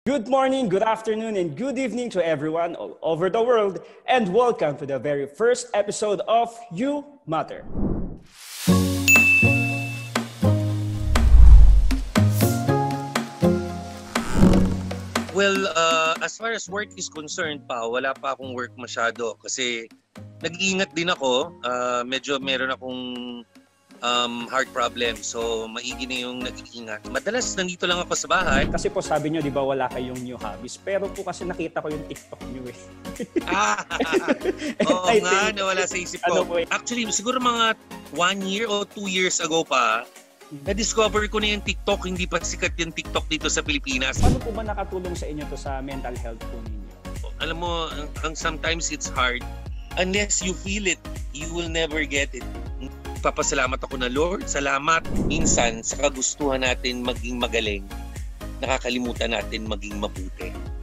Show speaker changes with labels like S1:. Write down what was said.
S1: Good morning, good afternoon, and good evening to everyone all over the world, and welcome to the very first episode of You Matter.
S2: Well, as far as work is concerned pa, wala pa akong work masyado kasi nag-iingat din ako. Medyo meron akong heart problem, so maigi na yung nag-iingat. Madalas nandito lang ako sa bahay.
S1: Kasi po sabi nyo, di ba wala kayong new hobbies? Pero po kasi nakita ko yung TikTok nyo eh.
S2: Oo nga, nawala sa isip ko. Actually, siguro mga 1 year o 2 years ago pa, na-discover ko na yung TikTok. Hindi pa sikat yung TikTok dito sa Pilipinas.
S1: Paano po ba nakatulong sa inyo to sa mental health po ninyo?
S2: Alam mo, sometimes it's hard. Unless you feel it, you will never get it. Papasalamat ako na Lord. Salamat. Minsan, sa kagustuhan natin maging magaling, nakakalimutan natin maging mabuti.